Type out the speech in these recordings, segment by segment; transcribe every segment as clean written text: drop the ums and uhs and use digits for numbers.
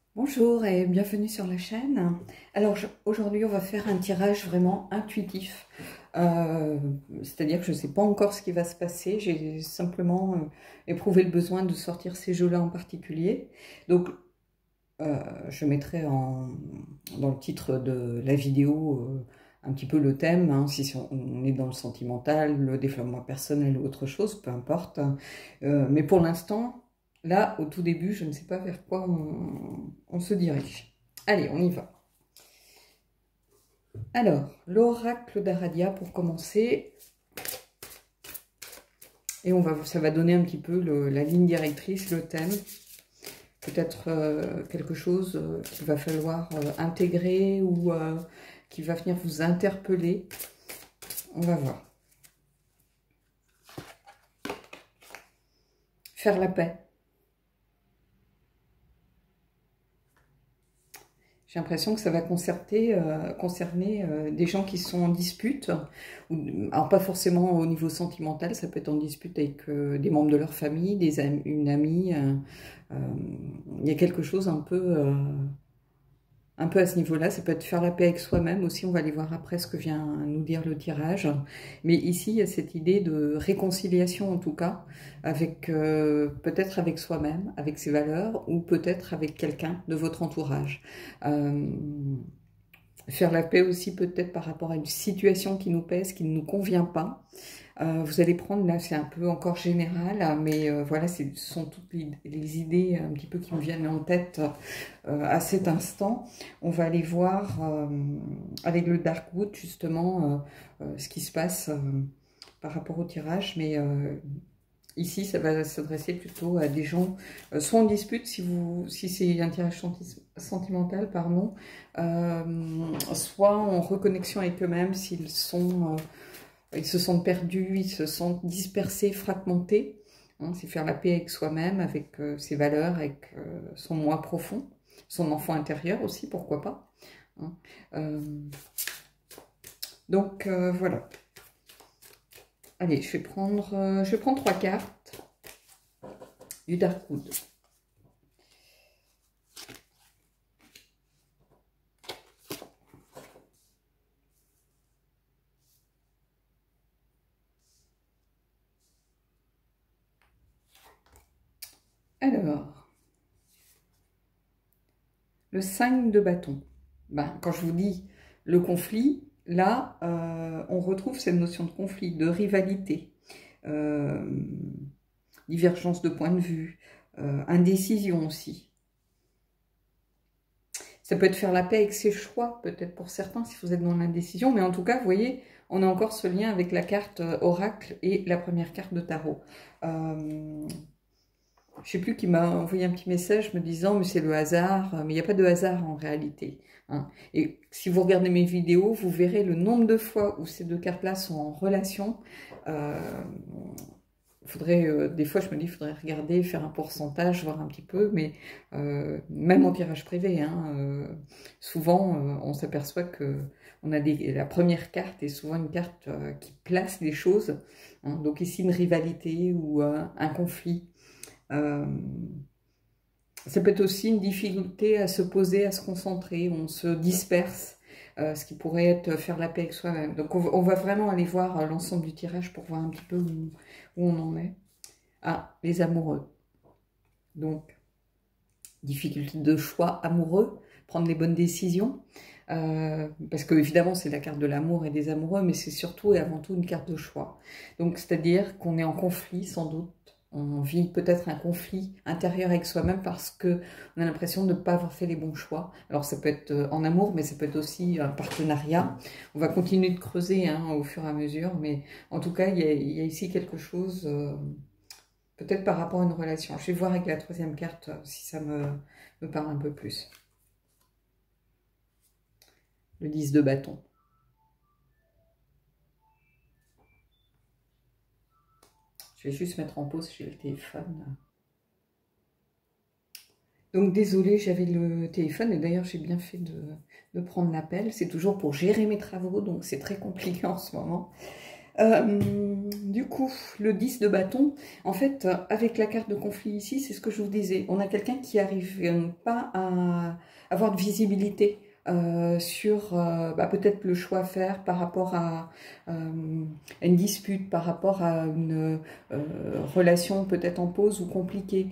Bonjour et bienvenue sur la chaîne. Alors aujourd'hui on va faire un tirage vraiment intuitif. C'est-à-dire que je ne sais pas encore ce qui va se passer. J'ai simplement éprouvé le besoin de sortir ces jeux-là en particulier. Donc je mettrai dans le titre de la vidéo un petit peu le thème, hein, si on est dans le sentimental, le développement personnel ou autre chose, peu importe. Mais pour l'instant, là, au tout début, je ne sais pas vers quoi on se dirige. Allez, on y va. Alors, l'oracle d'Aradia pour commencer. Et ça va donner un petit peu la ligne directrice, le thème. Peut-être quelque chose qu'il va falloir intégrer ou qui va venir vous interpeller. On va voir. Faire la paix. J'ai l'impression que ça va concerner des gens qui sont en dispute. Alors pas forcément au niveau sentimental, ça peut être en dispute avec des membres de leur famille, une amie. Il y a quelque chose un peu à ce niveau-là. Ça peut être faire la paix avec soi-même aussi. On va aller voir après ce que vient nous dire le tirage. Mais ici, il y a cette idée de réconciliation en tout cas, avec peut-être avec soi-même, avec ses valeurs, ou peut-être avec quelqu'un de votre entourage. Faire la paix aussi peut-être par rapport à une situation qui nous pèse, qui ne nous convient pas. Vous allez prendre, là c'est un peu encore général, mais voilà, ce sont toutes les idées un petit peu qui me viennent en tête à cet instant. On va aller voir avec le Darkwood justement ce qui se passe par rapport au tirage, mais ici ça va s'adresser plutôt à des gens soit en dispute si c'est un tirage sentimental, pardon, soit en reconnexion avec eux-mêmes s'ils sont... ils se sentent perdus, ils se sentent dispersés, fragmentés. Hein, c'est faire la paix avec soi-même, avec ses valeurs, avec son moi profond, son enfant intérieur aussi, pourquoi pas. Hein. Donc voilà. Allez, je vais prendre 3 cartes du Darkwood. Alors, le 5 de bâton. Ben, quand je vous dis le conflit, là, on retrouve cette notion de conflit, de rivalité, divergence de point de vue, indécision aussi. Ça peut être faire la paix avec ses choix, peut-être pour certains, si vous êtes dans l'indécision, mais en tout cas, vous voyez, on a encore ce lien avec la carte oracle et la première carte de tarot. Je ne sais plus qui m'a envoyé un petit message me disant « mais c'est le hasard », mais il n'y a pas de hasard en réalité. Hein. Et si vous regardez mes vidéos, vous verrez le nombre de fois où ces deux cartes-là sont en relation. Des fois je me dis, il faudrait regarder, faire un pourcentage, voir un petit peu, mais même en tirage privé, hein, souvent on s'aperçoit que la première carte est souvent une carte qui place les choses. Hein. Donc ici une rivalité ou un conflit. Ça peut être aussi une difficulté à se poser, à se concentrer, on se disperse, ce qui pourrait être faire la paix avec soi-même. Donc on va vraiment aller voir l'ensemble du tirage pour voir un petit peu où on en est. Ah, les amoureux. Donc, difficulté de choix amoureux, prendre les bonnes décisions. Parce que évidemment c'est la carte de l'amour et des amoureux, mais c'est surtout et avant tout une carte de choix. Donc c'est-à-dire qu'on est en conflit sans doute. On vit peut-être un conflit intérieur avec soi-même parce qu'on a l'impression de ne pas avoir fait les bons choix. Alors ça peut être en amour, mais ça peut être aussi un partenariat. On va continuer de creuser hein, au fur et à mesure, mais en tout cas, il y a ici quelque chose, peut-être par rapport à une relation. Je vais voir avec la troisième carte si ça me parle un peu plus. Le 10 de bâton. Je vais juste mettre en pause, j'ai le téléphone. Donc désolée, j'avais le téléphone et d'ailleurs j'ai bien fait de prendre l'appel. C'est toujours pour gérer mes travaux, donc c'est très compliqué en ce moment. Du coup, le 10 de bâton, en fait, avec la carte de conflit ici, c'est ce que je vous disais. On a quelqu'un qui n'arrive pas à avoir de visibilité sur peut-être le choix à faire par rapport à une dispute, par rapport à une relation peut-être en pause ou compliquée.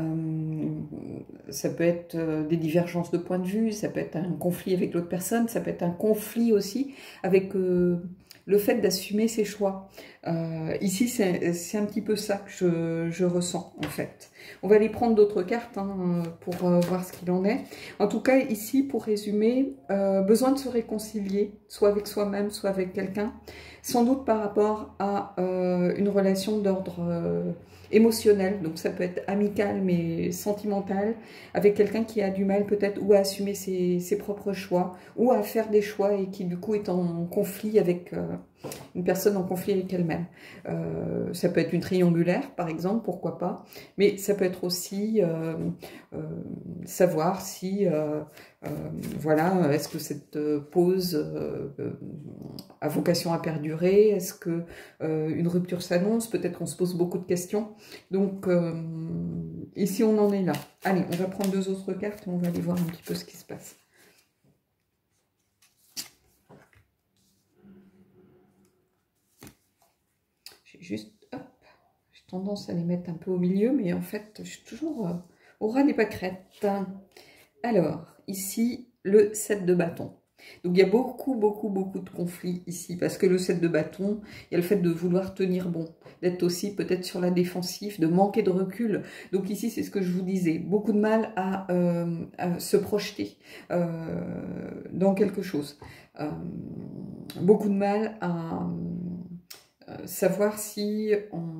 Ça peut être des divergences de point de vue, ça peut être un conflit avec l'autre personne, ça peut être un conflit aussi avec le fait d'assumer ses choix. Ici, c'est un petit peu ça que je ressens, en fait. On va aller prendre d'autres cartes pour voir ce qu'il en est. En tout cas, ici, pour résumer, besoin de se réconcilier, soit avec soi-même, soit avec quelqu'un, sans doute par rapport à une relation d'ordre émotionnel, donc ça peut être amical mais sentimental, avec quelqu'un qui a du mal peut-être ou à assumer ses propres choix, ou à faire des choix et qui du coup est en conflit avec une personne en conflit avec elle-même. Ça peut être une triangulaire par exemple, pourquoi pas, mais ça peut être aussi savoir si voilà, est-ce que cette pause a vocation à perdurer, est-ce que une rupture s'annonce, peut-être qu'on se pose beaucoup de questions. Donc ici on en est là. Allez, on va prendre deux autres cartes et on va aller voir un petit peu ce qui se passe. J'ai juste, hop, j'ai tendance à les mettre un peu au milieu, mais en fait je suis toujours au ras des pâquerettes. Alors, ici, le 7 de bâton. Donc, il y a beaucoup de conflits ici, parce que le 7 de bâton, il y a le fait de vouloir tenir bon, d'être aussi peut-être sur la défensive, de manquer de recul. Donc ici, c'est ce que je vous disais, beaucoup de mal à se projeter dans quelque chose. Beaucoup de mal à savoir si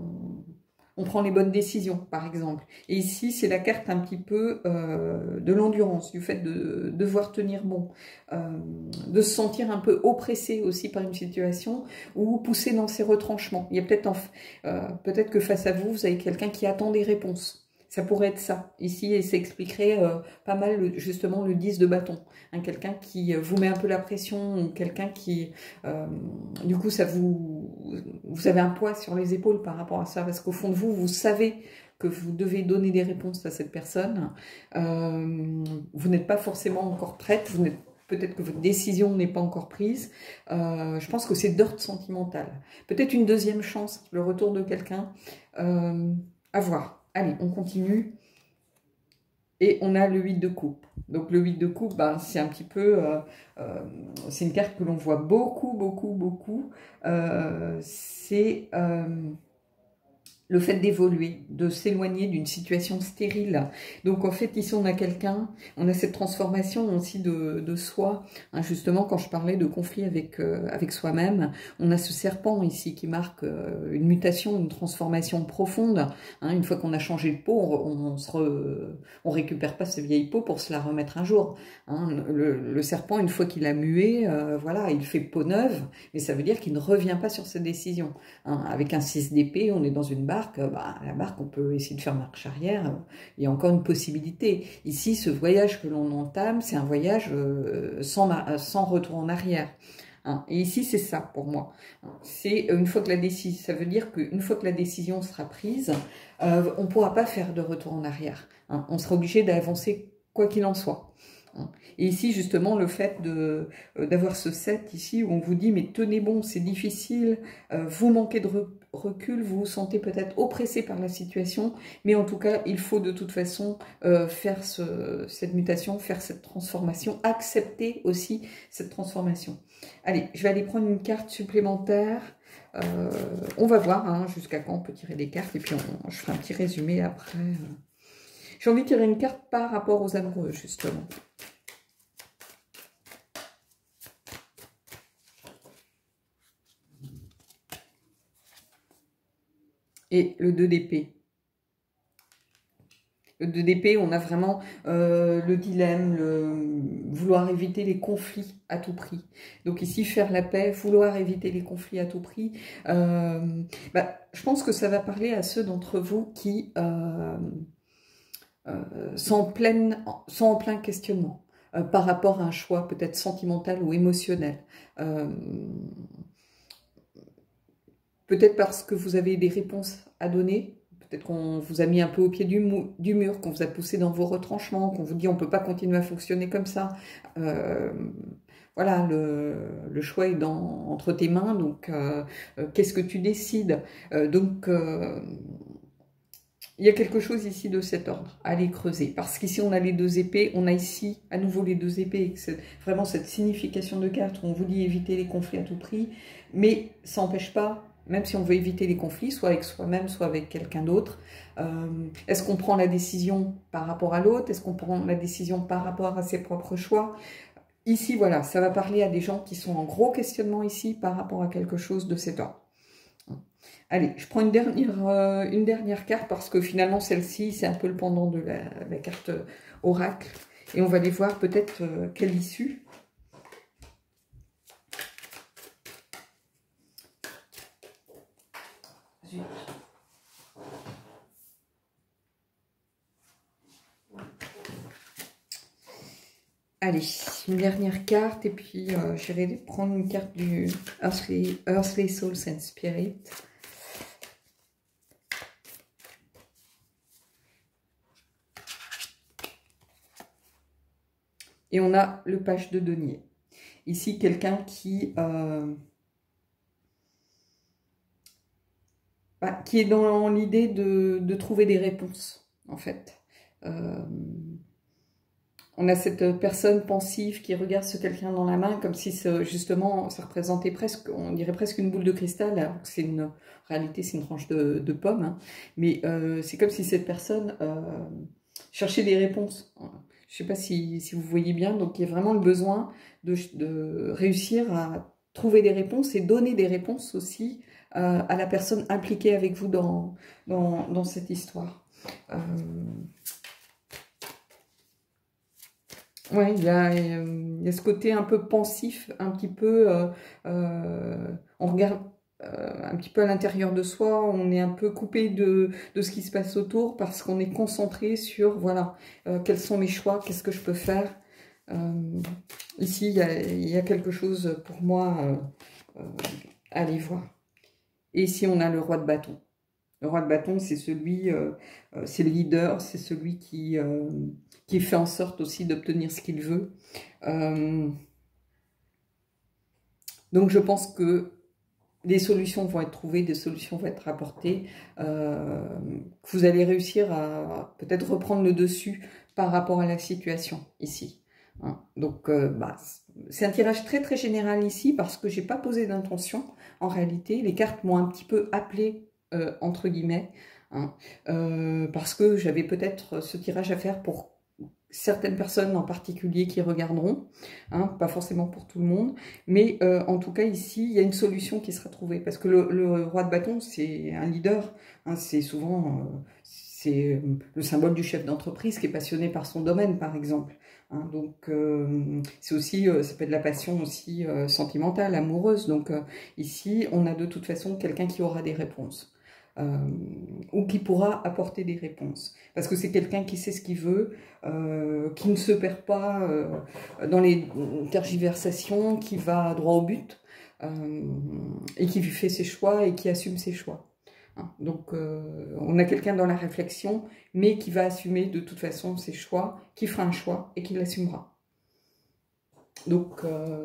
on prend les bonnes décisions, par exemple. Et ici, c'est la carte un petit peu de l'endurance, du fait de devoir tenir bon, de se sentir un peu oppressé aussi par une situation ou poussé dans ses retranchements. Il y a peut-être que face à vous, vous avez quelqu'un qui attend des réponses. Ça pourrait être ça, ici, et ça expliquerait pas mal, justement, le 10 de bâton. Hein, quelqu'un qui vous met un peu la pression, ou quelqu'un qui, du coup, vous avez un poids sur les épaules par rapport à ça, parce qu'au fond de vous, vous savez que vous devez donner des réponses à cette personne. Vous n'êtes pas forcément encore prête, peut-être que votre décision n'est pas encore prise. Je pense que c'est d'ordre sentimental. Peut-être une deuxième chance, le retour de quelqu'un, à voir. Allez, on continue. Et on a le 8 de coupe. Donc le 8 de coupe, ben, c'est un petit peu... c'est une carte que l'on voit beaucoup. C'est le fait d'évoluer, de s'éloigner d'une situation stérile. Donc en fait, ici on a quelqu'un, on a cette transformation aussi de soi. Hein, justement, quand je parlais de conflit avec soi-même, on a ce serpent ici qui marque une mutation, une transformation profonde. Hein, une fois qu'on a changé de peau, on récupère pas sa vieille peau pour se la remettre un jour. Hein, le serpent, une fois qu'il a mué, voilà, il fait peau neuve, mais ça veut dire qu'il ne revient pas sur ses décisions. Hein, avec un 6 d'épée, on est dans une barque, la barque, on peut essayer de faire marche arrière, il y a encore une possibilité. Ici, ce voyage que l'on entame, c'est un voyage sans retour en arrière. Hein, et ici, c'est ça pour moi. C'est une fois que ça veut dire qu'une fois que la décision sera prise, on ne pourra pas faire de retour en arrière. Hein, on sera obligé d'avancer quoi qu'il en soit. Et ici, justement, le fait d'avoir ce 7 ici, où on vous dit, mais tenez bon, c'est difficile, vous manquez de recul, vous vous sentez peut-être oppressé par la situation, mais en tout cas, il faut de toute façon faire cette mutation, faire cette transformation, accepter aussi cette transformation. Allez, je vais aller prendre une carte supplémentaire. On va voir hein, jusqu'à quand on peut tirer des cartes, et puis je ferai un petit résumé après. J'ai envie de tirer une carte par rapport aux amoureux, justement. Et le 2 d'épée. Le 2 d'épée, on a vraiment le dilemme, vouloir éviter les conflits à tout prix. Donc ici, faire la paix, vouloir éviter les conflits à tout prix. Je pense que ça va parler à ceux d'entre vous qui sont en plein questionnement par rapport à un choix peut-être sentimental ou émotionnel. peut-être parce que vous avez des réponses à donner. Peut-être qu'on vous a mis un peu au pied du mur, qu'on vous a poussé dans vos retranchements, qu'on vous dit on ne peut pas continuer à fonctionner comme ça. Voilà, le choix est entre tes mains, donc qu'est-ce que tu décides? Il y a quelque chose ici de cet ordre, à aller creuser. Parce qu'ici, on a les deux épées, on a ici à nouveau les deux épées. C'est vraiment cette signification de carte où on vous dit éviter les conflits à tout prix, mais ça n'empêche pas, même si on veut éviter les conflits, soit avec soi-même, soit avec quelqu'un d'autre, est-ce qu'on prend la décision par rapport à l'autre? Est-ce qu'on prend la décision par rapport à ses propres choix? Ici, voilà, ça va parler à des gens qui sont en gros questionnement ici par rapport à quelque chose de cet ordre. Allez, je prends une dernière carte parce que finalement, celle-ci, c'est un peu le pendant de la carte oracle. Et on va aller voir peut-être quelle issue. Allez, une dernière carte et puis j'irai prendre une carte du Earthly Souls and Spirit. Et on a le page de denier. Ici, quelqu'un qui est dans l'idée de trouver des réponses, en fait. On a cette personne pensive qui regarde ce quelqu'un dans la main comme si justement ça représentait presque, on dirait presque une boule de cristal, alors que c'est en réalité c'est une tranche de pomme, hein. Mais c'est comme si cette personne cherchait des réponses. Je ne sais pas si vous voyez bien, donc il y a vraiment le besoin de réussir à trouver des réponses et donner des réponses aussi à la personne impliquée avec vous dans cette histoire. Ouais, il y a ce côté un peu pensif, un petit peu, on regarde un petit peu à l'intérieur de soi, on est un peu coupé de ce qui se passe autour parce qu'on est concentré sur, voilà, quels sont mes choix, qu'est-ce que je peux faire. Ici, il y a quelque chose pour moi à aller voir. Et ici, on a le roi de bâton. Le roi de bâton, c'est celui, c'est le leader, c'est celui qui fait en sorte aussi d'obtenir ce qu'il veut. Donc je pense que des solutions vont être trouvées, des solutions vont être apportées, que vous allez réussir à peut-être reprendre le dessus par rapport à la situation ici. Hein. Donc c'est un tirage très très général ici parce que j'ai pas posé d'intention. En réalité, les cartes m'ont un petit peu appelé entre guillemets, hein, parce que j'avais peut-être ce tirage à faire pour certaines personnes en particulier qui regarderont, hein, pas forcément pour tout le monde, mais en tout cas ici, il y a une solution qui sera trouvée, parce que le roi de bâton, c'est un leader, hein, c'est souvent c'est le symbole du chef d'entreprise qui est passionné par son domaine, par exemple. Hein, donc c'est aussi, ça peut être de la passion aussi sentimentale, amoureuse, donc ici, on a de toute façon quelqu'un qui aura des réponses. Ou qui pourra apporter des réponses. Parce que c'est quelqu'un qui sait ce qu'il veut, qui ne se perd pas dans les tergiversations, qui va droit au but, et qui fait ses choix et qui assume ses choix. Hein, donc on a quelqu'un dans la réflexion, mais qui va assumer de toute façon ses choix, qui fera un choix et qui l'assumera. Donc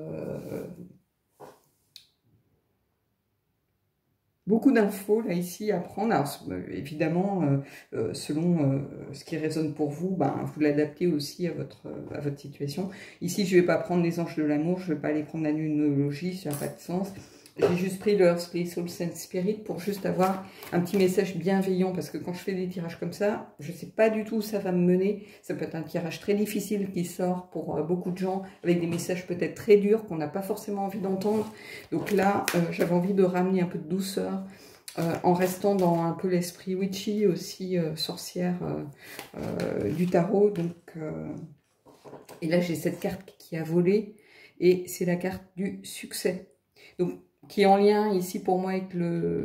beaucoup d'infos là ici à prendre. Alors, évidemment, selon ce qui résonne pour vous, vous l'adaptez aussi à votre situation. Ici, je ne vais pas prendre les anges de l'amour, je ne vais pas aller prendre la numérologie, ça n'a pas de sens. J'ai juste pris le Earthly Souls and Spirit pour juste avoir un petit message bienveillant, parce que quand je fais des tirages comme ça, je ne sais pas du tout où ça va me mener. Ça peut être un tirage très difficile qui sort pour beaucoup de gens, avec des messages peut-être très durs qu'on n'a pas forcément envie d'entendre. Donc là, j'avais envie de ramener un peu de douceur, en restant dans un peu l'esprit witchy aussi, sorcière du tarot. Donc, et là, j'ai cette carte qui a volé, et c'est la carte du succès. Donc, qui est en lien ici pour moi avec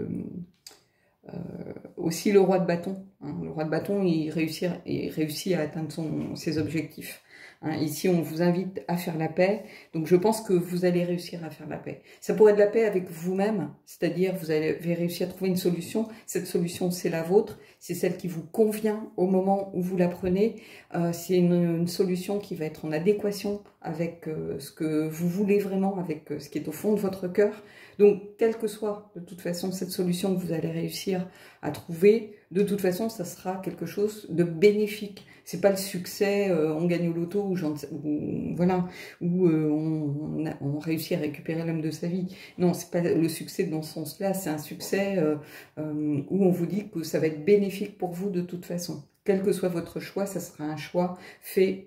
aussi le roi de bâton. Hein. Le roi de bâton, il réussit à atteindre ses objectifs. Hein. Ici, on vous invite à faire la paix. Donc, je pense que vous allez réussir à faire la paix. Ça pourrait être la paix avec vous-même, c'est-à-dire vous avez réussi à trouver une solution. Cette solution, c'est la vôtre. C'est celle qui vous convient au moment où vous la prenez. C'est une solution qui va être en adéquation avec ce que vous voulez vraiment, avec ce qui est au fond de votre cœur. Donc, quelle que soit, de toute façon, cette solution que vous allez réussir à trouver, de toute façon, ça sera quelque chose de bénéfique. C'est pas le succès, on gagne au loto, voilà, où on réussit à récupérer l'homme de sa vie. Non, c'est pas le succès dans ce sens-là, c'est un succès où on vous dit que ça va être bénéfique pour vous de toute façon. Quel que soit votre choix, ça sera un choix fait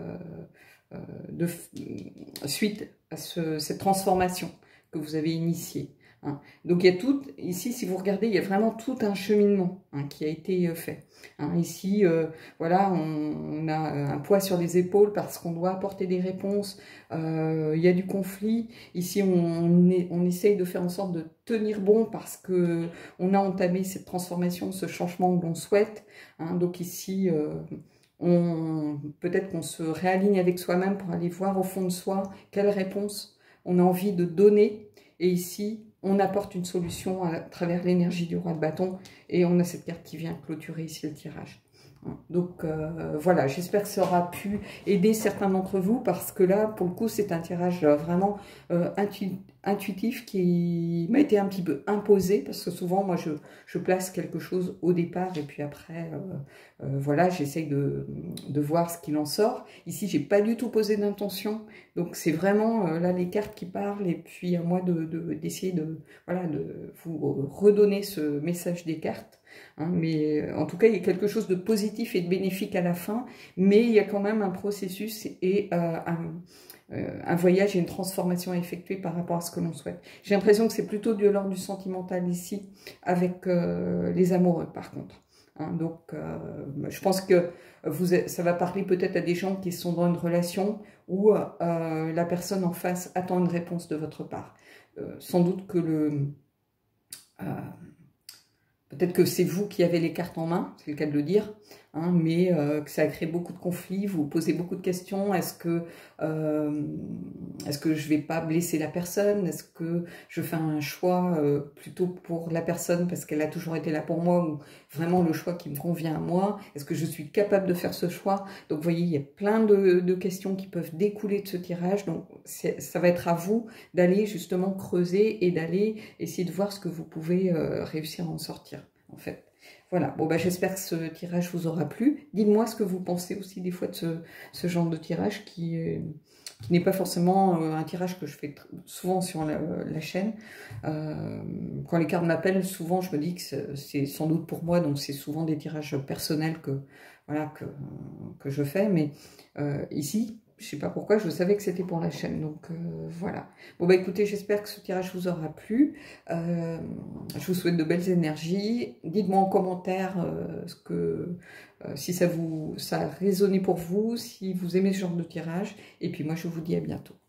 suite à cette transformation que vous avez initiée. Hein. Donc il y a tout, ici si vous regardez, il y a vraiment tout un cheminement qui a été fait. Hein. Ici, voilà, on a un poids sur les épaules parce qu'on doit apporter des réponses, il y a du conflit. Ici, on essaye de faire en sorte de tenir bon parce que on a entamé cette transformation, ce changement que l'on souhaite. Hein. Donc ici, peut-être qu'on se réaligne avec soi-même pour aller voir au fond de soi quelle réponse on a envie de donner. Et ici, on apporte une solution à travers l'énergie du roi de bâton. Et on a cette carte qui vient clôturer ici le tirage. Donc voilà, j'espère que ça aura pu aider certains d'entre vous parce que là, pour le coup, c'est un tirage vraiment intuitif qui m'a été un petit peu imposé parce que souvent, moi, je place quelque chose au départ et puis après, voilà, j'essaye de voir ce qu'il en sort. Ici, j'ai pas du tout posé d'intention, donc c'est vraiment là les cartes qui parlent et puis à moi d'essayer voilà, de vous redonner ce message des cartes. Hein, mais en tout cas, il y a quelque chose de positif et de bénéfique à la fin, mais il y a quand même un processus et un voyage et une transformation à effectuer par rapport à ce que l'on souhaite. J'ai l'impression que c'est plutôt de l'ordre du sentimental ici, avec les amoureux par contre. Hein, donc, je pense que ça va parler peut-être à des gens qui sont dans une relation où la personne en face attend une réponse de votre part. Sans doute que peut-être que c'est vous qui avez les cartes en main, c'est le cas de le dire, hein, mais que ça a créé beaucoup de conflits, vous vous posez beaucoup de questions. Est-ce que je vais pas blesser la personne? Est-ce que je fais un choix plutôt pour la personne parce qu'elle a toujours été là pour moi ou vraiment le choix qui me convient à moi? Est-ce que je suis capable de faire ce choix? Donc vous voyez, il y a plein de questions qui peuvent découler de ce tirage. Donc ça va être à vous d'aller justement creuser et d'aller essayer de voir ce que vous pouvez réussir à en sortir. En fait. Voilà, bon bah j'espère que ce tirage vous aura plu. Dites-moi ce que vous pensez aussi des fois de ce genre de tirage qui n'est pas forcément un tirage que je fais souvent sur la chaîne. Quand les cartes m'appellent, souvent je me dis que c'est sans doute pour moi, donc c'est souvent des tirages personnels voilà, que je fais. Mais ici, je sais pas pourquoi, je savais que c'était pour la chaîne, donc voilà. Bon bah écoutez, j'espère que ce tirage vous aura plu. Je vous souhaite de belles énergies. Dites-moi en commentaire si ça a résonné pour vous, si vous aimez ce genre de tirage. Et puis moi, je vous dis à bientôt.